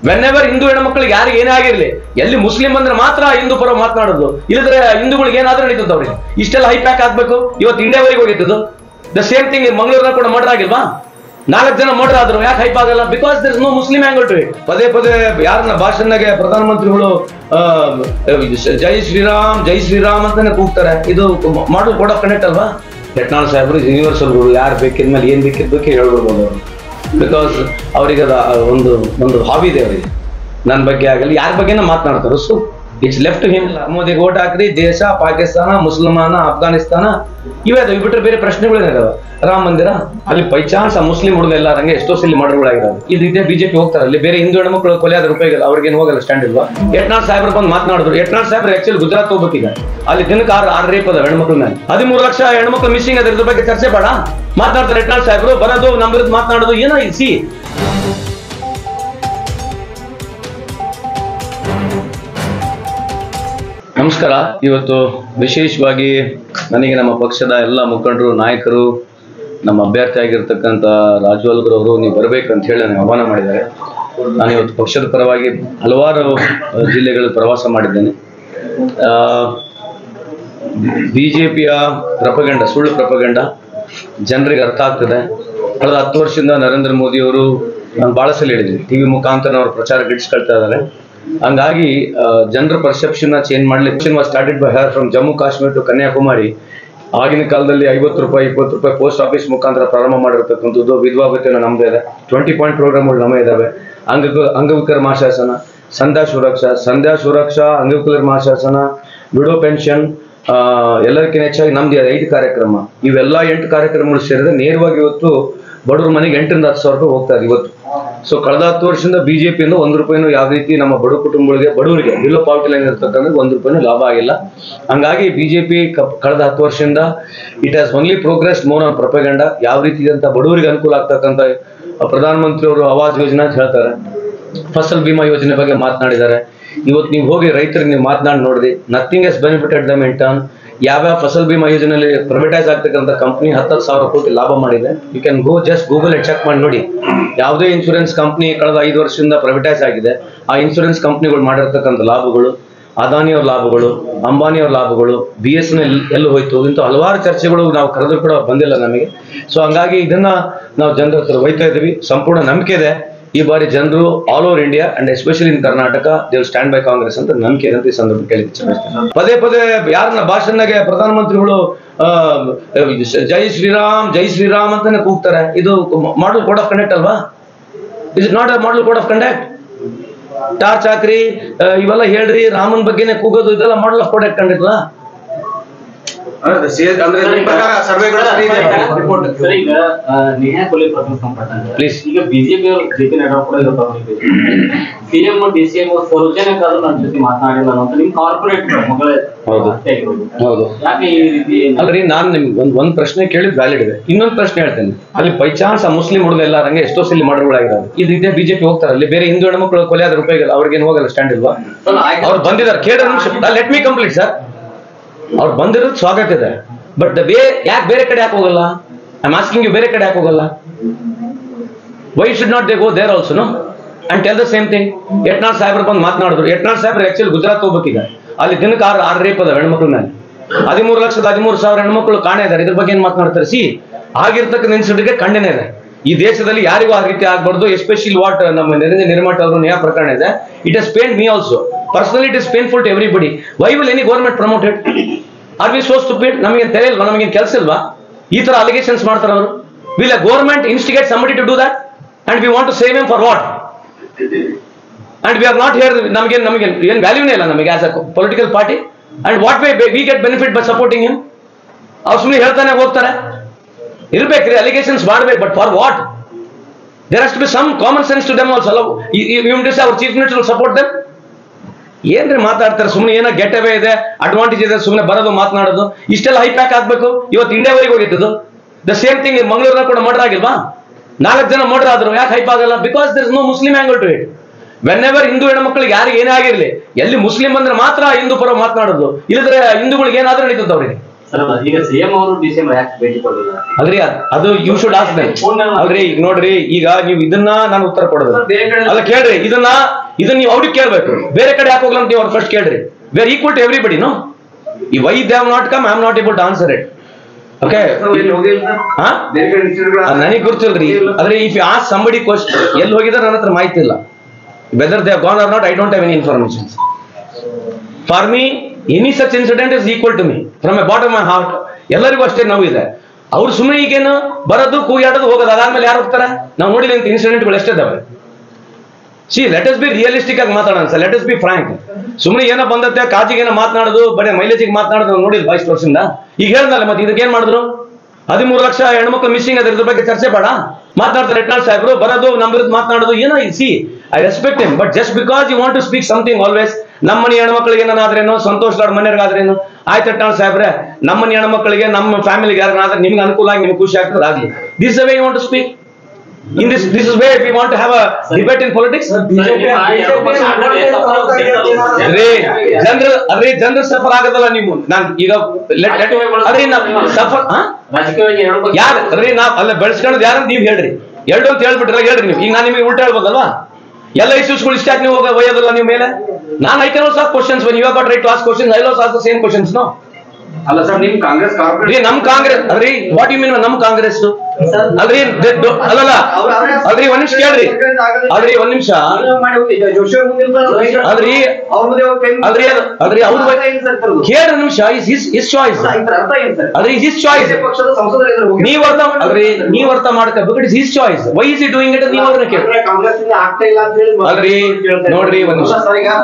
Whenever Hindu ಹೆಣ್ಮಕ್ಳಿಗೆ ಯಾರಿಗೆ ಏನೇ ಆಗಿರ್ಲಿ, ಎಲ್ಲಿ ಮುಸ್ಲಿಂ ಬಂದ್ರೆ ಮಾತ್ರ ಹಿಂದೂ ಪರ ಮಾತನಾಡೋದು, ಇಲ್ಲದ್ರೆ ಹಿಂದೂಗಳಿಗೆ ಏನಾದ್ರೂ ನಡೀತದೆ ಅವ್ರಿಗೆ. ಇಷ್ಟೆಲ್ಲ ಹೈ ಪ್ಯಾಕ್ ಆಗ್ಬೇಕು. ಇವತ್ತು ಇಂಡಿಯಾವರೆಗೆ ಹೋಗಿತ್ತು. ದ ಸೇಮ್ ಥಿಂಗ್ ಮಂಗಳೂರಿನ ಕೂಡ ಮರ್ಡರ್ ಆಗಿಲ್ವಾ? 4 ಜನ ಮರ್ಡರ್ ಆದ್ರು. ಯಾಕೆ ಹೈಪ್ ಆಗಲ್ಲ? Because there is no Muslim angle to it. ಪದೇ ಪದೇ ಯಾರನ್ನ ಭಾಷಣಗೆ ಪ್ರಧಾನಮಂತ್ರಿಗಳು ಜೈ ಶ್ರೀರಾಮ್ ಅಂತಾನೆ ಕೂಗ್ತಾರೆ. ಇದು ಮಾಡಲ್ ಕೋಡ್ ಆಫ್ ಕಂಡಕ್ಟ್ ಅಲ್ವಾ? ಯತ್ನಾಳ್ ಸಾಹೇಬ್ರು ಯೂನಿವರ್ಸಲ್ಗಳು, ಯಾರು ಬೇಕಿದ್ಮೇಲೆ ಏನ್ ಬೇಕಿದ್ದಕ್ಕೆ ಹೇಳ್ಬಿಡ್ಬೋದು ಅವರು. ಬಿಕಾಸ್ ಅವರಿಗೆ ಒಂದು ಹಾಬಿ ಇದೆ ಅವರಿಗೆ. ನನ್ನ ಬಗ್ಗೆ ಆಗಲಿ ಯಾರ ಬಗ್ಗೆನ ಮಾತನಾಡ್ತಾರೆ. So it's left him. ಮೋದಿಗೆ ಓಟ್ ಹಾಕ್ರಿ, ದೇಶ ಪಾಕಿಸ್ತಾನ, ಮುಸಲ್ಮಾನ, ಅಫ್ಘಾನಿಸ್ತಾನ ಇವೇ ಬಿಟ್ಟರೆ ಬೇರೆ ಪ್ರಶ್ನೆಗಳೇನಿದಾವೆ. ರಾಮ ಮಂದಿರ ಅಲ್ಲಿ ಬೈ ಚಾನ್ಸ್ ಆ ಮುಸ್ಲಿಂ ಹುಡುಗ ಎಲ್ಲಾರಂಗೆ ಎಷ್ಟೋ ಸಲ ಮರ್ಡರ್ಗಳಾಗಿರೋದು. ಇದು ಇದೇ ಬಿಜೆಪಿ ಹೋಗ್ತಾರೆ. ಅಲ್ಲಿ ಬೇರೆ ಹಿಂದೂ ಹೆಣ್ಮಕ್ಳು ಕೊಲೆ ಆದ ರೂಪಾಯಿ ಅವ್ರಿಗೇನು ಹೋಗಲ್ಲ, ಸ್ಟ್ಯಾಂಡ್ ಇಲ್ವಾ? ಯತ್ನಾಳ್ ಸಾಹೇಬ್ರು ಬಂದು ಮಾತನಾಡಿದ್ರು. ಯತ್ನಾಳ್ ಸಾಹೇಬ್ರು ಆಕ್ಚುಲಿ ಗುಜರಾತ್ ಹೋಗ್ಬೇಕೀಗ. ಅಲ್ಲಿ ದಿನಕ್ಕೆ 6 ರೇಪ್ ಅದ ಹೆಣ್ಮಕ್ಳ ಮೇಲೆ. 13 ಲಕ್ಷ ಹೆಣ್ಮಕ್ಳು ಮಿಸ್ಸಿಂಗ್ ಅದ. ಇದ್ರ ಬಗ್ಗೆ ಚರ್ಚೆ ಬೇಡ. ಮಾತನಾಡ್ತಾರೆ ಯತ್ನಾಳ್ ಸಾಹೇಬ್ರು, ಬರೋದು ನಮ್ಮ ವಿರುದ್ಧ ಮಾತನಾಡೋದು. ಏನೋ ಸಿ ನಮಸ್ಕಾರ. ಇವತ್ತು ವಿಶೇಷವಾಗಿ ನನಗೆ ನಮ್ಮ ಪಕ್ಷದ ಎಲ್ಲ ಮುಖಂಡರು, ನಾಯಕರು, ನಮ್ಮ ಅಭ್ಯರ್ಥಿ ಆಗಿರ್ತಕ್ಕಂಥ ರಾಜವಲ್ಗರ್ ಅವರು ನೀವು ಬರಬೇಕಂತ ಹೇಳಿ ನನಗೆ ಆಹ್ವಾನ ಮಾಡಿದ್ದಾರೆ. ನಾನು ಇವತ್ತು ಪಕ್ಷದ ಪರವಾಗಿ ಹಲವಾರು ಜಿಲ್ಲೆಗಳಲ್ಲಿ ಪ್ರವಾಸ ಮಾಡಿದ್ದೇನೆ. ಬಿಜೆಪಿಯ ಪ್ರಪಗಂಡ, ಸುಳ್ಳು ಪ್ರಪಗಂಡ ಜನರಿಗೆ ಅರ್ಥ ಆಗ್ತದೆ. ಕಳೆದ 10 ವರ್ಷದಿಂದ ನರೇಂದ್ರ ಮೋದಿ ಅವರು, ನಾನು ಭಾಳ ಸಲ ಹೇಳಿದ್ದೀನಿ, ಟಿವಿ ಮುಖಾಂತರ ಅವ್ರ ಪ್ರಚಾರ ಗಿಟ್ಟಿಸ್ಕೊಳ್ತಾ ಇದ್ದಾರೆ. ಹಂಗಾಗಿ ಜನರ ಪರ್ಸೆಪ್ಷನ್ ಚೇಂಜ್ ಮಾಡಲಿಕ್ಕೆ was started by her from Jammu Kashmir to Kanyakumari. ಆಗಿನ ಕಾಲದಲ್ಲಿ 50 ರೂಪಾಯಿ 20 ರೂಪಾಯಿ ಪೋಸ್ಟ್ ಆಫೀಸ್ ಮುಖಾಂತರ ಪ್ರಾರಂಭ ಮಾಡಿರ್ತಕ್ಕಂಥದ್ದು. ವಿಧವಾ ಭತ್ಯೆನ ನಮ್ಮದೇ ಇದೆ. 20 ಪಾಯಿಂಟ್ ಪ್ರೋಗ್ರಾಮ್ಗಳು ನಮ್ಮೇ ಇದ್ದಾವೆ. ಅಂಗವಿಕಲರ ಮಹಾಶಾಸನ, ಸಂಧ್ಯಾ ಸುರಕ್ಷಾ, ಅಂಗವಿಕಲರ ಮಹಾಶಾಸನ, ವಿಡೋ ಪೆನ್ಷನ್, ಎಲ್ಲರಿಗಿಂತ ಹೆಚ್ಚಾಗಿ ನಮ್ದು 5 ಕಾರ್ಯಕ್ರಮ. ಇವೆಲ್ಲ 8 ಕಾರ್ಯಕ್ರಮಗಳು ಸೇರಿದ್ರೆ ನೇರವಾಗಿ ಇವತ್ತು ಬಡವ್ರ ಮನೆಗೆ 8 ರಿಂದ 10 ಸಾವಿರ ರೂಪಾಯಿ ಹೋಗ್ತಾರೆ ಇವತ್ತು. ಸೊ ಕಳೆದ 10 ವರ್ಷದಿಂದ ಬಿಜೆಪಿಯಿಂದ 1 ರೂಪಾಯಿನೂ ಯಾವ ರೀತಿ ನಮ್ಮ ಬಡ ಕುಟುಂಬಗಳಿಗೆ, ಬಡವರಿಗೆ ಬಿಲೋ ಪಾವತಿ ಲೈನ್ ಇರ್ತಕ್ಕಂಥ 1 ರೂಪಾಯಿನೂ ಲಾಭ ಆಗಿಲ್ಲ. ಹಂಗಾಗಿ ಬಿಜೆಪಿ ಕಳೆದ 10 ವರ್ಷದಿಂದ it has only progress more on propaganda. ಯಾವ ರೀತಿ ಅಂತ ಬಡವರಿಗೆ ಅನುಕೂಲ ಆಗ್ತಕ್ಕಂಥ ಪ್ರಧಾನಮಂತ್ರಿ ಅವರು ಆವಾಸ್ ಯೋಜನೆ ಅಂತ ಹೇಳ್ತಾರೆ, ಫಸಲ್ ಬಿಮಾ ಯೋಜನೆ ಬಗ್ಗೆ ಮಾತನಾಡಿದ್ದಾರೆ. ಇವತ್ತು ನೀವು ಹೋಗಿ ರೈತರಿಗೆ ನೀವು ಮಾತನಾಡಿ ನೋಡ್ರಿ, nothing is benefited them in turn. ಯಾವ್ಯಾವ ಫಸಲ್ ಬಿಮಾ ಯೋಜನೆಯಲ್ಲಿ ಪ್ರೈವೇಟೈಸ್ ಆಗ್ತಕ್ಕಂಥ ಕಂಪ್ನಿ 10 ಸಾವಿರ ಕೋಟಿ ಲಾಭ ಮಾಡಿದೆ. You can go just Google check ಮಾಡಿ ನೋಡಿ. ಯಾವುದೇ ಇನ್ಶೂರೆನ್ಸ್ ಕಂಪ್ನಿ ಕಳೆದ 5 ವರ್ಷದಿಂದ ಪ್ರೈವೇಟೈಸ್ ಆಗಿದೆ, ಆ ಇನ್ಶೂರೆನ್ಸ್ ಕಂಪ್ನಿಗಳು ಮಾಡಿರ್ತಕ್ಕಂಥ ಲಾಭಗಳು, ಅದಾನಿಯವ್ರ ಲಾಭಗಳು, ಅಂಬಾನಿಯವ್ರ ಲಾಭಗಳು, BSNL ಎಲ್ಲಿ ಹೋಯ್ತು, ಇಂಥ ಹಲವಾರು ಚರ್ಚೆಗಳು ನಾವು ಕರೆದ್ರು ಕೂಡ ಬಂದಿಲ್ಲ ನಮಗೆ. ಸೊ ಹಂಗಾಗಿ ಇದನ್ನ ನಾವು ಜನರ ಹತ್ರ ಒಯ್ತಾ ಇದ್ದೀವಿ. ಸಂಪೂರ್ಣ ನಂಬಿಕೆ ಇದೆ ಈ ಬಾರಿ ಜನರು all over India and especially in Karnataka they will stand by Congress ಅಂತ ನಂಬಿಕೆ ಇದೆ ಅಂತ ಈ ಸಂದರ್ಭ ಕೇಳಿ ಇಚ್ಛಿಸ್ತೇನೆ. ಪದೇ ಪದೇ ಯಾರನ್ನ ಭಾಷಣಗೆ ಪ್ರಧಾನಮಂತ್ರಿಗಳು ಜೈ ಶ್ರೀರಾಮ್ ಅಂತಾನೆ ಕೂಗ್ತಾರೆ. ಇದು ಮಾಡಲ್ ಕೋಡ್ ಆಫ್ ಕಂಡಕ್ಟ್ ಅಲ್ವಾ? Is it not a model code of conduct? Torch ಹಾಕ್ರಿ, ಇವೆಲ್ಲ ಹೇಳ್ರಿ, ರಾಮನ್ ಬಗ್ಗೆನೆ ಕೂಗೋದು, ಇದೆಲ್ಲ model of code of conduct ಅಲ್ಲ? ಪ್ಲೀಸ್ ಈಗ ಬಿಜೆಪಿ ಅವರು ಜೆಪಿ ನಡ್ಡಾ ಕೂಡ ಸಿಎಂ ಡಿಸಿಎಂ ಸೌಜನ್ಯಕ್ಕಾದ್ರೂ ನನ್ನ ಜೊತೆ ಮಾತನಾಡಿಲ್ಲ ಅಂತ ನಿಮ್ ಕಾರ್ಪೊರೇಟ್ ಮಗಳೇ. ಹೌದು. ಯಾಕೆ ಈ ರೀತಿ? ಅಲ್ರಿ, ನಾನು ನಿಮ್ಗೆ ಒಂದ್ ಪ್ರಶ್ನೆ ಕೇಳಿದ್ ವ್ಯಾಲಿಡ್ ಇದೆ. ಇನ್ನೊಂದು ಪ್ರಶ್ನೆ ಹೇಳ್ತೇನೆ. ಅಲ್ಲಿ ಬೈ ಚಾನ್ಸ್ ಆ ಮುಸ್ಲಿಂ ಹುಡುಗ ಎಲ್ಲಾರಂಗೆ ಎಷ್ಟೋ ಸಲ ಮರ್ಡರ್ಗಳಾಗಿರೋದು. ಇದು ಇದೇ ಬಿಜೆಪಿ ಹೋಗ್ತಾರೆ. ಅಲ್ಲಿ ಬೇರೆ ಹಿಂದೂ ಹೆಣ್ಮಕ್ಳು ಕೊಲೆ ಆದ ರೂಪಾಯಿ ಅವ್ರಿಗೇನು ಹೋಗಲ್ಲ, ಸ್ಟ್ಯಾಂಡ್ ಇಲ್ವಾ? ಅವ್ರು ಬಂದಿದ್ದಾರೆ. ಕೇಳಿದ ನಿಮಿಷ ಲೆಟ್ ಮೀ ಕಂಪ್ಲೀಟ್ ಸರ್. ಅವ್ರು ಬಂದಿರೋದು ಸ್ವಾಗತ ಇದೆ. ಬಟ್ ಯಾಕೆ ಬೇರೆ ಕಡೆ ಯಾಕೆ ಹೋಗಲ್ಲ? ಐ ಆಮ್ ಆಸ್ಕಿಂಗ್ ಯು, ಬೇರೆ ಕಡೆ ಯಾಕೆ ಹೋಗಲ್ಲ? Why should not they go there also no and tell the same thing? Yatnal ಸಾಹೇಬ್ರು ಬಂದು ಮಾತನಾಡಿದ್ರು. ಯತ್ನಾಳ್ ಸಾಹೇಬ್ರು ಆಕ್ಚುಲಿ ಗುಜರಾತ್ ಹೋಗ್ಬೇಕೀಗ. ಅಲ್ಲಿ ದಿನಕ್ಕೆ 6 ರೇಪ್ ಅದ ಹೆಣ್ಮಕ್ಳ ಮೇಲೆ. 13,13,000 ಹೆಣ್ಮಕ್ಳು ಕಾಣೆ ಇದ್ದಾರೆ. ಇದ್ರ ಬಗ್ಗೆ ಏನ್ ಮಾತನಾಡ್ತಾರೆ? ಸಿ ಆಗಿರ್ತಕ್ಕಂಥ ಇನ್ಸಿಡೆಂಟ್ಗೆ ಖಂಡನೆ ಇದೆ. ಈ ದೇಶದಲ್ಲಿ ಯಾರಿಗೂ ಆ ರೀತಿ ಆಗ್ಬಾರ್ದು. ಎಸ್ಪೆಷಲಿ ವಾಟ್ ನಮ್ಮ ನಿರಂಜನ್ ನಿರ್ಮಠ ಅವರು ನ್ಯಾಯ ಪ್ರಕರಣ ಇದೆ. It has pained me also personally. It is painful to everybody. Why will any government promoted? Are we so stupid? ನಮಗೆ ತೆರೆ ಇಲ್ವಾ? ನಮಗೇನು ಕೆಲಸ ಇಲ್ವಾ? ಈ ತರ ಅಲಿಗೇಷನ್ಸ್ ಮಾಡ್ತಾರೆ ಅವರು. Will a government instigate somebody to do that and we want to save him for what? And we are not here. ನಮಗೆ ಏನು ವ್ಯಾಲ್ಯೂನೇ ಇಲ್ಲ ನಮಗೆ as a political party. and what way we get benefit by supporting him? ಅವ್ರು ಸುಮ್ಮನೆ ಹೇಳ್ತಾನೆ ಹೋಗ್ತಾರೆ. ಇರ್ಬೇಕ್ರಿ, ಅಲಿಗೇಷನ್ಸ್ ಮಾಡ್ಬೇಕು, but for what? there has to be some common sense to them also. You mean to say our chief minister will support them? ಏನ್ರಿ ಮಾತಾಡ್ತಾರೆ ಸುಮ್ಮನೆ? ಏನೋ ಗೆಟ್ ಅವೇ ಇದೆ, ಅಡ್ವಾಂಟೇಜ್ ಇದೆ, ಸುಮ್ಮನೆ ಬರೋದು ಮಾತನಾಡೋದು. ಇಷ್ಟೆಲ್ಲ ಹೈ ಪ್ಯಾಕ್ ಆಗ್ಬೇಕು. ಇವತ್ತು ಇಂಡಿಯಾವರೆಗೆ ಹೋಗಿತ್ತು. ದ ಸೇಮ್ ಥಿಂಗ್ ಮಂಗಳೂರಿನ ಕೂಡ ಮರ್ಡರ್ ಆಗಿಲ್ವಾ? 4 ಜನ ಮರ್ಡರ್ ಆದ್ರು. ಯಾಕೆ ಹೈಪ್ ಆಗಲ್ಲ? Because there is no Muslim angle to it. Whenever Hindu ಹೆಣ್ಮಕ್ಳಿಗೆ ಯಾರಿಗೆ ಏನೇ ಆಗಿರ್ಲಿ, ಎಲ್ಲಿ ಮುಸ್ಲಿಂ ಬಂದ್ರೆ ಮಾತ್ರ ಹಿಂದೂ ಪರ ಮಾತನಾಡೋದು, ಇಲ್ಲದ್ರೆ ಹಿಂದೂಗಳಿಗೆ ಏನಾದ್ರೂ ನಡೀತದೆ ಅವ್ರಿಗೆ. ಈಗ ಸಿಎಂ ಅವರು ಡಿಸಿಎಂ ಯಾಕೆ ಭೇಟಿ ಕೊಡಲಿಲ್ಲ ಅಲ್ರಿ ಅದು ಯು ಶುಡ್ ಆಸ್ಕ್ ದೆಮ್. ಅಲ್ರಿ ಈಗ ನೋಡ್ರಿ, ಈಗ ನೀವು ಇದನ್ನ ನಾನು ಉತ್ತರ ಕೊಡೋದು ಅಲ್ಲ, ಕೇಳ್ರಿ ಇದನ್ನ ನೀವು ಅವ್ರಿಗೆ ಕೇಳ್ಬೇಕು, ಬೇರೆ ಕಡೆ ಯಾಕೆ ಹೋಗ್ಲ ಅಂತ ನೀವು ಅವ್ರು ಫಸ್ಟ್ ಕೇಳ್ರಿ. We are equal to everybody. No, why they have not come, I am not able to answer it. Okay, ನನಗೆ ಗೊತ್ತಿಲ್ರಿ. ಆದ್ರೆ if you ask somebody question, ಎಲ್ಲಿ ಹೋಗಿದಾರೆ ನನ್ನ ಹತ್ರ ಮಾಹಿತಿ ಇಲ್ಲ. Whether they have gone or not, I don't have any information. For me any such incident is equal to me from a bottom my heart. ಎಲ್ಲರಿಗೂ ಅಷ್ಟೇ ನೋವಿದೆ. ಅವ್ರು ಸುಮ್ಮನೆ ಈಗೇನು ಬರೋದು, ಕೂಗಾಡೋದು, ಹೋಗೋದು, ಅದಾದ್ಮೇಲೆ ಯಾರು ಹೋಗ್ತಾರೆ? ನಾವು ನೋಡಿಲ್ಲ ಅಂತ ಇನ್ಸಿಡೆಂಟ್ಗಳು ಎಷ್ಟಿದಾವೆ. ಲೆಟ್ ಅಸ್ ಬಿ ರಿಯಲಿಸ್ಟಿಕ್ ಆಗಿ ಮಾತಾಡೋಣ sir, let us be frank. ಸುಮ್ಮನೆ ಏನೋ ಬಂದತ್ತೆ ಕಾಜಿಗೇನೋ ಮಾತನಾಡೋದು, ಬರೀ ಮೈಲೇಜಿಗೆ ಮಾತನಾಡೋದು ನೋಡಿಲ್ಲ 22 ವರ್ಷದಿಂದ. ಈಗ ಹೇಳ್ದಲ್ಲ, ಮತ್ತೆ ಇದಕ್ಕೆ ಏನ್ ಮಾಡಿದ್ರು? 13 ಲಕ್ಷ ಹೆಣ್ಮಕ್ಳು ಮಿಸ್ಸಿಂಗ್ ಅದ್ರ ಇದ್ರ ಬಗ್ಗೆ ಚರ್ಚೆ ಬೇಡ. ಮಾತನಾಡ್ತಾರೆ ಯತ್ನಾಳ್ ಸಾಹೇಬ್ರು, ಬರೋದು ನಮ್ಮ ವಿರುದ್ಧ ಮಾತನಾಡೋದು ಏನೋ. See, I respect him, but just because you want to speak something always, ನಮ್ಮ ಮನೆ ಹೆಣ್ಮಕ್ಳಿಗೆ ಏನಾದ್ರೇನು, ಸಂತೋಷ್ ಲಾಡ್ ಮನೆಯವ್ರಿಗಾದ್ರೇನು, ಆಯ್ತು ಯತ್ನಾಳ್ ಸಾಹೇಬ್ರೆ, ನಮ್ಮ ಮನೆ ಹೆಣ್ಮಕ್ಳಿಗೆ, ನಮ್ಮ ಫ್ಯಾಮಿಲಿಗೆ ಯಾರಾದ್ರೂ ನಿಮ್ಗೆ ಅನುಕೂಲ ಆಗಿ ನಿಮ್ಗೆ ಖುಷಿ ಆಗ್ತದೆ ಆಗ್ಲಿ. This way you want to speak. In this is where we want to have a debate in politics. ಜನರು ಸಫರ್ ಆಗದಲ್ಲ ನೀವು. ನಾನು ಈಗ ಸಫರ್ ಯಾರು ನಾವ್ ಅಲ್ಲ ಬೆಳೆಸ್ಕೊಳ್ಳೋದು ಯಾರಂತ ನೀವು ಹೇಳ್ರಿ. ಎರಡು ಅಂತ ಹೇಳ್ಬಿಟ್ರಲ್ಲ, ಹೇಳ್ರಿ ನೀವು. ಈಗ ನಾನು ನಿಮಗೆ ಉಲ್ಟಾ ಹೇಳ್ಬೋದಲ್ವಾ? ಎಲ್ಲ ಇಶ್ಯೂಸ್ಗಳು ಇಷ್ಟ ನೀವು ಒಯ್ಯೋದಲ್ಲ ನೀವು ಮೇಲೆ. ನಾನು I can also ask questions when you have got right to ask questions. I will also ask the same questions. No, ಅಲ್ಲ ಸರ್, ನಿಮ್ ಕಾಂಗ್ರೆಸ್ ನಮ್ ಕಾಂಗ್ರೆಸ್ ಅಲ್ರಿ, ವಾಟ್ ಯು ಮೀನ್ ನಮ್ ಕಾಂಗ್ರೆಸ್ ಅಲ್ರಿ? ಅಲ್ಲಲ್ಲ ಅಲ್ರಿ, ಒಂದ್ ನಿಮಿಷ ಕೇಳ್ರಿ. ಅಲ್ರಿ ಒಂದ್ ನಿಮಿಷ ಅಲ್ರಿ ಅಲ್ರಿ ಅಲ್ರಿ ಅವ್ರ ಕೇಳ್ರಿ ನಿಮಿಷ. ಇಸ್ ಚಾಯ್ಸ್ ಅಲ್ರಿ, ಇಸ್ ಚಾಯ್ಸ್. ನೀವ್ ಅರ್ಥ ಅಲ್ರಿ, ನೀವ್ ಅರ್ಥ ಮಾಡ್ಕೋಬೇಕು. It is his choice. Why is he doing it? ನೀವ್ ಅವ್ರನ್ನ ಕೇಳಿ. ಅಲ್ರಿ ನೋಡ್ರಿ ಒಂದ್ ನಿಮಿಷ,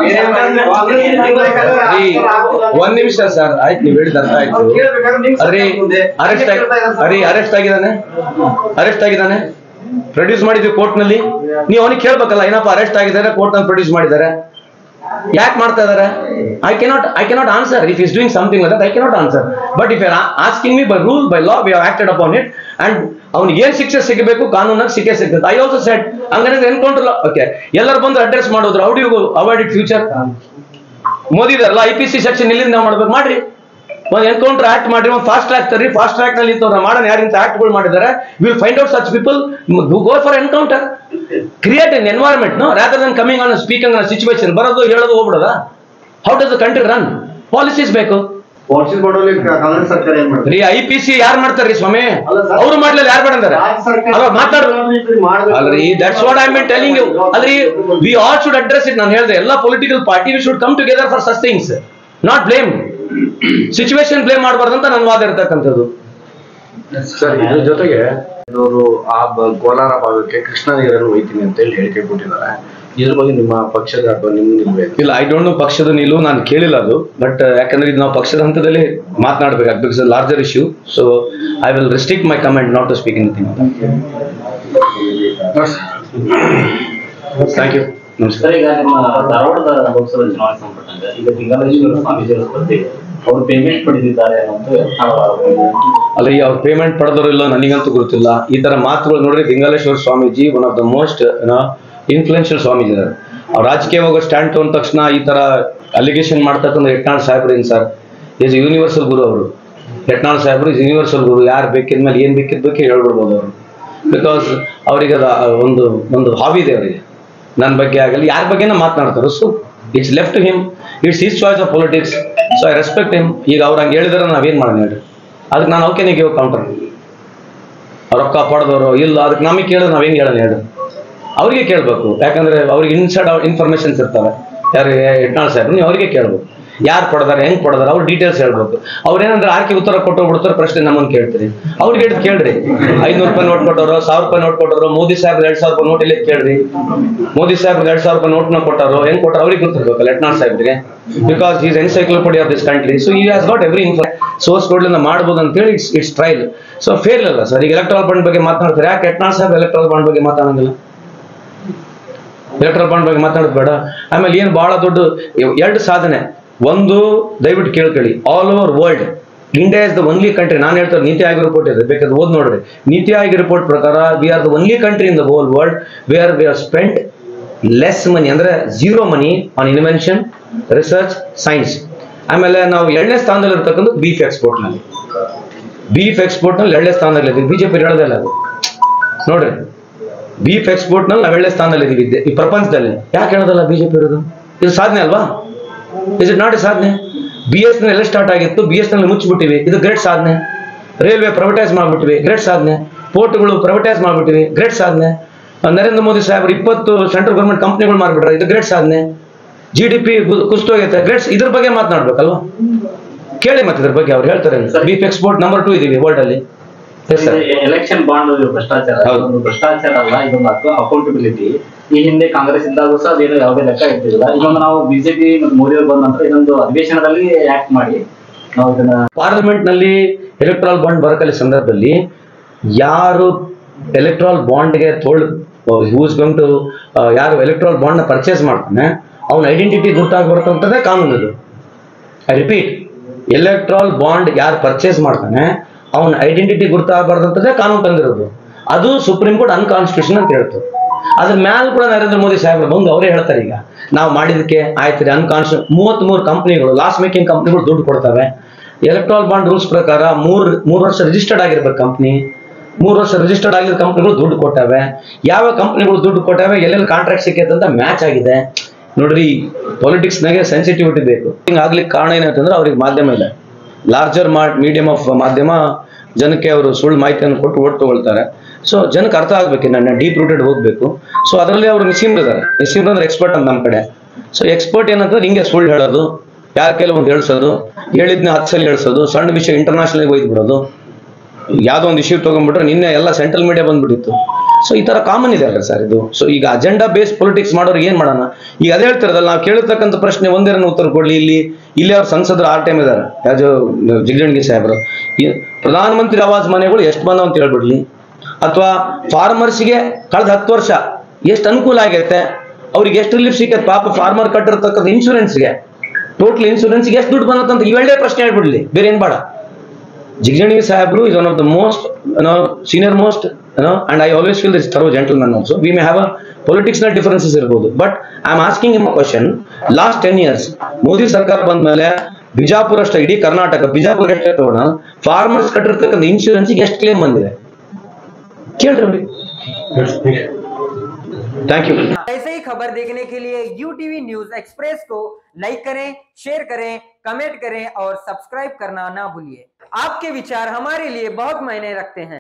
ಒಂದ್ ನಿಮಿಷ ಸರ್, ಆಯ್ತು ನೀವು ಹೇಳಿದ ಅರ್ಥ ಆಯ್ತು. ಅಲ್ರಿ ಅರೆಸ್ಟ್ ಆಗಿದ್ದಾನೆ, ಪ್ರೊಡ್ಯೂಸ್ ಮಾಡಿದ್ವಿ ಕೋರ್ಟ್ ನಲ್ಲಿ. ನೀವು ಅವನಿಗೆ ಕೇಳ್ಬೇಕಲ್ಲ, ಏನಪ್ಪ ಅರೆಸ್ಟ್ ಆಗಿದ್ದಾರೆ, ಕೋರ್ಟ್ ನಲ್ಲಿ ಪ್ರೊಡ್ಯೂಸ್ ಮಾಡಿದ್ದಾರೆ, ಯಾಕೆ ಮಾಡ್ತಾ ಇದಾರೆ? I cannot answer. If is doing something like that, I cannot answer. But if you are asking me by rule, by law, we have acted upon it, and ಅವ್ನಿಗೆ ಏನ್ ಶಿಕ್ಷೆ ಸಿಗಬೇಕು ಕಾನೂನಾಗ ಸಿಕ್ಕೇ ಸಿಗ್ತದೆ. ಐ ಆಲ್ಸೋ ಸೆಡ್ ಹಂಗಂದ್ರೆ encounter. Okay, ಎಲ್ಲರೂ ಬಂದು ಅಡ್ರೆಸ್ ಮಾಡೋದ್ರು, how do you avoid it future? Modi ಇದಾರಲ್ಲ, IPC ಸೆಕ್ಷನ್ ಇಲ್ಲಿಂದ ನಾವು ಮಾಡ್ಬೇಕು, ಮಾಡ್ರಿ. ಒಂದು ಎನ್ಕೌಂಟರ್ ಆಕ್ಟ್ ಮಾಡ್ರಿ, ಒಂದು ಫಾಸ್ಟ್ ಟ್ರ್ಯಾಕ್ ತರ್ರಿ. ಫಾಸ್ಟ್ ಟ್ರ್ಯಾಕ್ ನಲ್ಲಿ ಮಾಡೋಣ. ಯಾರಿಂತ ಆಕ್ಟ್ಗಳು ಮಾಡಿದ್ದಾರೆ, will find out such people who go for encounter. Create an environment, no rather than coming on speaking on situation. ಬರೋದು ಹೇಳೋದು ಹೋಗ್ಬಿಡೋದ? How does the country run? Policies ಬೇಕು. IPC ಯಾರು ಮಾಡ್ತಾರ್ರಿ ಸ್ವಾಮಿ? ಅವ್ರು ಮಾಡ್ಲಿಲ್ಲ, ಯಾರು ಮಾಡಂದಾರೆ? ಅಲ್ರಿ, that's what I mean telling you. ಅಲ್ರಿ, we all should address it. ನಾನು ಹೇಳಿದೆ, ಎಲ್ಲ political party we should come together for such things, not blame. Situation blame ಮಾಡಬಾರ್ದಂತ ನನ್ನ ವಾದ ಇರ್ತಕ್ಕಂಥದ್ದು. ಸರ್, ಇದ್ರ ಜೊತೆಗೆ ಅವರು ಆ ಕೋಲಾರ ಭಾಗಕ್ಕೆ ಕೃಷ್ಣಾ ನೀರನ್ನು ಒಯ್ತೀನಿ ಅಂತ ಹೇಳಿ ಹೇಳಿಕೆ ಕೊಟ್ಟಿದ್ದಾರೆ. ಇದ್ರ ಬಗ್ಗೆ ನಿಮ್ಮ ಪಕ್ಷದ ಅಥವಾ ನಿಮ್ಮ ನಿಲುವು? ಇಲ್ಲ, ಐ ಡೋಂಟ್ ನೋ ಪಕ್ಷದ ನಿಲುವು, ನಾನು ಕೇಳಿಲ್ಲ ಅದು. ಬಟ್ ಯಾಕಂದ್ರೆ ಇದು ನಾವು ಪಕ್ಷದ ಹಂತದಲ್ಲಿ ಮಾತನಾಡಬೇಕಾಗ್ತದೆ, because larger issue. So I will restrict my comment not to speak anything. Thank you. ನಮಸ್ಕಾರ. ಈಗ ನಿಮ್ಮ ಧಾರವಾಡದ ಲೋಕಸಭಾ ಚುನಾವಣೆ ಸಂಬಂಧಪಟ್ಟಂತೆ ಈಗ ಲಿಂಗಾಲೇಶ್ವರ ಸ್ವಾಮೀಜಿಯವರ ಸ್ಪರ್ಧೆ ಅವರು ಪೇಮೆಂಟ್ ಪಡೆದಿದ್ದಾರೆ ಅನ್ನೋದು ಅಲ್ರಿ, ಅವ್ರು ಪೇಮೆಂಟ್ ಪಡೆದವರು ಇಲ್ಲ ನನಗಂತೂ ಗೊತ್ತಿಲ್ಲ. ಈ ತರ ಮಾತುಗಳು ನೋಡ್ರಿ, Lingaleshwara Swamiji one of the most influential Swamiji ಇದ್ದಾರೆ. ಅವ್ರು ರಾಜಕೀಯ ಹೋಗೋ ಸ್ಟ್ಯಾಂಡ್ ತಗೊಂಡ ತಕ್ಷಣ ಈ ತರ ಅಲಿಗೇಷನ್ ಮಾಡ್ತಕ್ಕಂಥ ಯತ್ನಾಳ್ ಸಾಹೇಬ್ರು ಏನ್ ಸರ್, ಈಸ್ ಯೂನಿವರ್ಸಲ್ ಗುರು. ಅವರು ಯತ್ನಾಳ್ ಸಾಹೇಬ್ರು ಇಸ್ ಯೂನಿವರ್ಸಲ್ ಗುರು. ಯಾರು ಬೇಕಿದ್ಮೇಲೆ ಏನ್ ಬೇಕಿದ್ದಕ್ಕೆ ಹೇಳ್ಬಿಡ್ಬೋದು ಅವರು. ಬಿಕಾಸ್ ಅವ್ರಿಗೆ ಒಂದು ಹಾಬಿ ಇದೆ ಅವರಿಗೆ, ನನ್ನ ಬಗ್ಗೆ ಆಗಲಿ ಯಾರ ಬಗ್ಗೆನ ಮಾತನಾಡ್ತಾರೆ. So it's left to him, it's his choice of politics. So I respect him. ಈಗ ಅವ್ರು ಹಂಗೆ ಹೇಳಿದ್ರೆ ನಾವೇನ್ ಮಾಡೋಣ ಹೇಳ್ರಿ? ಅದಕ್ಕೆ ನಾನು ಓಕೆ ಗಿವ್ ಕೌಂಟರ್. ಅವ್ರ ರೊಕ್ಕ ಪಡೆದವರು ಇಲ್ಲ, ಅದಕ್ಕೆ ನಮಗೆ ಕೇಳಿದ್ರೆ ನಾವ್ ಹೆಂಗೆ ಹೇಳೋಣ ಹೇಳ್ರಿ? ಅವ್ರಿಗೆ ಕೇಳ್ಬೇಕು, ಯಾಕಂದ್ರೆ ಅವ್ರಿಗೆ ಇನ್ಸೈಡ್ ಇನ್ಫಾರ್ಮೇಶನ್ಸ್ ಇರ್ತಾರೆ. ಯಾರು ಯತ್ನಾಳ್ ಸಾಹೇಬ್ರು, ನೀವು ಅವರಿಗೆ ಕೇಳ್ಬೇಕು, ಯಾರು ಪಡೆದಾರೆ, ಹೆಂಗ್ ಪಡೆದಾರೆ, ಅವ್ರು ಡೀಟೇಲ್ಸ್ ಹೇಳ್ಬೇಕು. ಅವ್ರೇನಂದ್ರೆ ಆರ್ಕೆ ಉತ್ತರ ಕೊಟ್ಟೋಗ್ಬಿಡ್ತಾರೆ, ಪ್ರಶ್ನೆ ನಮ್ಮನ್ನು ಕೇಳ್ತೀರಿ. ಅವ್ರಿಗೆ ಹೇಳಿದ್ ಕೇಳ್ರಿ. 500 ರೂಪಾಯಿ ನೋಟ್ ಕೊಟ್ಟವರು, 1000 ರೂಪಾಯಿ ನೋಟ್ ಕೊಟ್ಟರು, ಮೋದಿ ಸಾಹೇಬ್ರು 2000 ರೂಪಾಯಿ ನೋಟ್ ಇಲ್ಲಿ ಕೇಳ್ರಿ. ಮೋದಿ ಸಾಹೇಬ್ರು 2000 ರೂಪಾಯಿ ನೋಟ್ನ ಕೊಟ್ಟರು, ಹೆಂಗ್ ಕೊಟ್ಟರು ಅವ್ರಿಗೆ ಗೊತ್ತಿರ್ಬೇಕಲ್ಲ ಯತ್ನಾಳ್ ಸಾಹೇಬ್ರಿಗೆ. Because is encyclopedia of this country. So he has got every source ಕೋಡ್ಲಿಂದ ಮಾಡ್ಬೋದು ಅಂತ ಹೇಳಿ ಇಟ್ಸ್ ಟ್ರಯಲ್. ಸೊ ಫೇರ್ ಅಲ್ಲ ಸರ್. ಈಗ ಎಲೆಕ್ಟ್ರಲ್ ಬಾಂಡ್ ಬಗ್ಗೆ ಮಾತನಾಡ್ತಾರೆ, ಯಾಕೆ ಯತ್ನಾಳ್ ಸಾಹೇಬ್ ಎಲೆಕ್ಟ್ರಲ್ ಬಾಂಡ್ ಬಗ್ಗೆ ಮಾತಾಡಂಗಿಲ್ಲ? ಎಲೆಕ್ಟ್ರಲ್ ಬಾಂಡ್ ಬಗ್ಗೆ ಮಾತಾಡೋದು ಬೇಡ. ಆಮೇಲೆ ಏನು ಬಹಳ ದೊಡ್ಡ 2 ಸಾಧನೆ. ಒಂದು ದಯವಿಟ್ಟು ಕೇಳ್ಕೊಳ್ಳಿ, all over world India is the only country. ನಾನು ಹೇಳ್ತಾರೆ, ನೀತಿ ಆಯೋಗ ರಿಪೋರ್ಟ್ ಇದೆ, ಬೇಕಾದ್ರೆ ಓದ್ ನೋಡ್ರಿ. ನೀತಿ ಆಯೋಗ ರಿಪೋರ್ಟ್ ಪ್ರಕಾರ we are the only country in the whole world where we are spent less money, ಅಂದ್ರೆ 0 money on invention, research, science. ಆಮೇಲೆ ನಾವು 2ನೇ ಸ್ಥಾನದಲ್ಲಿ ಇರ್ತಕ್ಕಂಥ ಬೀಫ್ ಎಕ್ಸ್ಪೋರ್ಟ್ ನಲ್ಲಿ. ಬೀಫ್ ಎಕ್ಸ್ಪೋರ್ಟ್ ನಲ್ಲಿ 2ನೇ ಸ್ಥಾನದಲ್ಲಿ ಇದೀವಿ. ಬಿಜೆಪಿ ಹೇಳೋದಲ್ಲ ಅದು ನೋಡ್ರಿ, ಬೀಫ್ ಎಕ್ಸ್ಪೋರ್ಟ್ ನಲ್ಲಿ ನಾವು 2ನೇ ಸ್ಥಾನದಲ್ಲಿ ಇದೀವಿ ಈ ಪ್ರಪಂಚದಲ್ಲಿ. ಯಾಕೆ ಹೇಳೋದಲ್ಲ ಬಿಜೆಪಿ ಇರೋದು? ಇದು ಸಾಧನೆ ಅಲ್ವಾ? ಇಸ್ ಇಟ್ ನಾಟ್ ಎ ಸಾಧನೆ? BSNL ಎಲ್ಲ ಸ್ಟಾರ್ಟ್ ಆಗಿತ್ತು, BSNL ಮುಚ್ಚಿಬಿಟ್ಟಿವಿ, ಇದು ಗ್ರೇಟ್ ಸಾಧನೆ. ರೈಲ್ವೆ ಪ್ರೈವೇಟೈಸ್ ಮಾಡ್ಬಿಟ್ಟಿವಿ, ಗ್ರೇಟ್ ಸಾಧನೆ. ಪೋರ್ಟ್ಗಳು ಪ್ರೈವೇಟೈಸ್ ಮಾಡ್ಬಿಟ್ಟಿವಿ, ಗ್ರೇಟ್ ಸಾಧನೆ. ನರೇಂದ್ರ ಮೋದಿ ಸಾಹೇಬರು 20 ಸೆಂಟ್ರಲ್ ಗೌರ್ಮೆಂಟ್ ಕಂಪ್ನಿಗಳು ಮಾಡ್ಬಿಟ್ರೆ, ಇದು ಗ್ರೇಟ್ ಸಾಧನೆ. GDP ಕುಸಿತೋಗೈತೆ, ಗ್ರೇಟ್. ಇದ್ರ ಬಗ್ಗೆ ಮಾತನಾಡ್ಬೇಕಲ್ವಾ? ಕೇಳಿ ಮತ್ತೆ ಇದ್ರ ಬಗ್ಗೆ ಅವ್ರು ಹೇಳ್ತಾರೆ. ಬೀಫ್ ಎಕ್ಸ್ಪೋರ್ಟ್ ನಂಬರ್ 2 ಇದೀವಿ ವರ್ಲ್ಡ್ ಅಲ್ಲಿ. ಎಲೆಕ್ಷನ್ ಬಾಂಡ್ ಭ್ರಷ್ಟಾಚಾರ, ಇದೊಂದು ಭ್ರಷ್ಟಾಚಾರ ಅಲ್ಲ, ಇದೊಂದು ಅಕೌಂಟಬಿಲಿಟಿ. ಈ ಹಿಂದೆ ಕಾಂಗ್ರೆಸ್ ಇದ್ದಾಗ ಸಹ ಅದೇನು ಯಾವುದೇ ಲೆಕ್ಕ ಇರ್ತಿಲ್ಲ. ಇದೊಂದು ನಾವು ಬಿಜೆಪಿ ಮತ್ತು ಮೋದಿ ಅವರು ಬಂದ ನಂತರ ಇದೊಂದು ಅಧಿವೇಶನದಲ್ಲಿ ಆಕ್ಟ್ ಮಾಡಿ ನಾವು ಇದನ್ನ ಪಾರ್ಲಿಮೆಂಟ್ ನಲ್ಲಿ ಎಲೆಕ್ಟ್ರಾಲ್ ಬಾಂಡ್ ಬರಕಲ್ಲಿ ಸಂದರ್ಭದಲ್ಲಿ ಯಾರು ಎಲೆಕ್ಟ್ರಾಲ್ ಬಾಂಡ್ಗೆ ಹೂಸ್ ಗೋಯಿಂಗ್ ಟು ಯಾರು ಎಲೆಕ್ಟ್ರಾಲ್ ಬಾಂಡ್ ನ ಪರ್ಚೇಸ್ ಮಾಡ್ತಾನೆ ಅವನ ಐಡೆಂಟಿಟಿ ಗುರ್ತಾಗ್ಬರ್ತಂತದೇ ಕಾನೂನು ಇದು. ಐ ರಿಪೀಟ್, ಎಲೆಕ್ಟ್ರಾಲ್ ಬಾಂಡ್ ಯಾರು ಪರ್ಚೇಸ್ ಮಾಡ್ತಾನೆ ಅವನ ಐಡೆಂಟಿಟಿ ಗುರ್ತಾಗಬಾರ್ದಂತದೇ ಕಾನೂನು ತಂದಿರೋದು. ಅದು ಸುಪ್ರೀಂ ಕೋರ್ಟ್ ಅನ್ಕಾನ್ಸ್ಟಿಟ್ಯೂಷನ್ ಅಂತ ಹೇಳ್ತು. ಅದ್ರ ಮ್ಯಾಲ ಕೂಡ ನರೇಂದ್ರ ಮೋದಿ ಸಾಹೇಬ್ರು ಬಂದು ಅವರೇ ಹೇಳ್ತಾರೆ, ಈಗ ನಾವು ಮಾಡಿದಕ್ಕೆ ಆಯ್ತು ರೀ ಅನ್ಕಾನ್ಸ್ಟಿಟ್ಯೂಷನ್ 33 ಕಂಪ್ನಿಗಳು ಲಾಸ್ ಮೇಕಿಂಗ್ ಕಂಪ್ನಿಗಳು ದುಡ್ಡು ಕೊಡ್ತವೆ. ಎಲೆಕ್ಟ್ರಾಲ್ ಬಾಂಡ್ ರೂಲ್ಸ್ ಪ್ರಕಾರ 3 ವರ್ಷ ರಿಜಿಸ್ಟರ್ಡ್ ಆಗಿರ್ಬೇಕು ಕಂಪ್ನಿ. 3 ವರ್ಷ ರಿಜಿಸ್ಟರ್ಡ್ ಆಗಿರೋ ಕಂಪ್ನಿಗಳು ದುಡ್ಡು ಕೊಟ್ಟವೆ. ಯಾವ ಕಂಪ್ನಿಗಳು ದುಡ್ಡು ಕೊಟ್ಟವೆ, ಎಲ್ಲೆಲ್ಲಿ ಕಾಂಟ್ರಾಕ್ಟ್ ಸಿಕ್ಕೈತೆ ಅಂತ ಮ್ಯಾಚ್ ಆಗಿದೆ. ನೋಡ್ರಿ, ಪೊಲಿಟಿಕ್ಸ್ನಾಗೆ ಸೆನ್ಸಿಟಿವಿಟಿ ಬೇಕು. ಹಿಂಗೆ ಆಗ್ಲಿಕ್ಕೆ ಕಾರಣ ಏನಂತಂದ್ರೆ ಅವ್ರಿಗೆ ಮಾಧ್ಯಮ ಇಲ್ಲ. ಲಾರ್ಜರ್ ಮೀಡಿಯಂ ಆಫ್ ಮಾಧ್ಯಮ ಜನಕ್ಕೆ ಅವರು ಸುಳ್ಳು ಮಾಹಿತಿಯನ್ನು ಕೊಟ್ಟು ಓಟ್ ತಗೊಳ್ತಾರೆ. ಸೊ ಜನಕ್ಕೆ ಅರ್ಥ ಆಗ್ಬೇಕು, ನನ್ನ ಡೀಪ್ ರೂಟೆಡ್ ಹೋಗ್ಬೇಕು. ಸೊ ಅದರಲ್ಲಿ ಅವರು ನಿಸೀಮ್ರು ಇದ್ದಾರೆ. ನಿಸೀಮ್ರು ಅಂದ್ರೆ ಎಕ್ಸ್ಪರ್ಟ್ ಅಂತ ನಮ್ಮ ಕಡೆ. ಸೊ ಎಕ್ಸ್ಪರ್ಟ್ ಏನಂತಂದ್ರೆ ಹಿಂಗೆ ಸುಳ್ಳು ಹೇಳೋದು, ಯಾರ ಕೈಲಿ ಒಂದು ಹೇಳ್ಸೋದು, ಹೇಳಿದ್ನ 10 ಸಲ ಹೇಳ್ಸೋದು, ಸಣ್ಣ ವಿಷಯ ಇಂಟರ್ನ್ಯಾಷನಲ್ ಒಯ್ದು ಬಿಡೋದು. ಯಾವುದೋ ಒಂದು ಇಶ್ಯೂ ತಗೊಂಡ್ಬಿಟ್ರೆ ನಿನ್ನೆ ಎಲ್ಲ ಸೆಂಟ್ರಲ್ ಮೀಡಿಯಾ ಬಂದ್ಬಿಟ್ಟಿತ್ತು. ಸೊ ಈ ತರ ಕಾಮನ್ ಇದೆ ಅಲ್ಲ ಸರ್ ಇದು. ಸೊ ಈಗ ಅಜೆಂಡಾ ಬೇಸ್ಡ್ ಪೊಲಿಟಿಕ್ಸ್ ಮಾಡೋರು ಏನ್ ಮಾಡೋಣ? ಈಗ ಅದೇ ಹೇಳ್ತಿರೋದಲ್ಲ, ನಾವು ಕೇಳಿರ್ತಕ್ಕಂಥ ಪ್ರಶ್ನೆ ಒಂದೇರನ್ನ ಉತ್ತರ ಕೊಡ್ಲಿ. ಇಲ್ಲಿ ಅವ್ರ ಸಂಸದರು ಆರ್ ಟೈಮ್ ಇದಾರೆ, ಯಾಜೋ ಜಿಗಣಗಿ ಸಾಹೇಬರು. ಪ್ರಧಾನಮಂತ್ರಿ ಆವಾಸ್ ಮನೆಗಳು ಎಷ್ಟು ಬಂದವು ಅಂತ ಹೇಳ್ಬಿಡ್ಲಿ, ಅಥವಾ ಫಾರ್ಮರ್ಸ್ಗೆ ಕಳೆದ 10 ವರ್ಷ ಎಷ್ಟು ಅನುಕೂಲ ಆಗೈತೆ, ಅವ್ರಿಗೆ ಎಷ್ಟು ರಿಲೀಫ್ ಸಿಕ್ಕೈತೆ. ಪಾಪ ಫಾರ್ಮರ್ ಕಟ್ಟಿರ್ತಕ್ಕಂಥ ಇನ್ಶೂರೆನ್ಸ್ಗೆ, ಟೋಟಲ್ ಇನ್ಶೂರೆನ್ಸ್ಗೆ ಎಷ್ಟು ದುಡ್ಡು ಬಂದಂತ ಇವೆರಡೇ ಪ್ರಶ್ನೆ ಹೇಳ್ಬಿಡ್ಲಿ, ಬೇರೆ ಏನ್ ಬೇಡ. ಜಿಗಣಗಿ ಸಾಹೇಬ್ರು is one of the most senior most and I always feel this thorough gentleman also. We may have a political differences ಇರಬಹುದು, but I am asking him a question. Last 10 years Modi ಸರ್ಕಾರ ಬಂದ ಮೇಲೆ ಬಿಜಾಪುರ ಅಷ್ಟೇ, ಇಡೀ ಕರ್ನಾಟಕ ಬಿಜಾಪುರ ಅಷ್ಟೇ ತಗೋಣ, ಫಾರ್ಮರ್ಸ್ ಕಟ್ಟಿರ್ತಕ್ಕಂಥ ಇನ್ಶೂರೆನ್ಸ್ಗೆ ಎಷ್ಟು claim ಬಂದಿದೆ ಕೇಳ್ರಿ. Thank you. ऐसे ही खबर देखने के लिए UTV न्यूज एक्सप्रेस को लाइक करें, शेयर करें, कमेंट करें और सब्सक्राइब करना ना भूलिए। आपके विचार हमारे लिए बहुत मायने रखते हैं।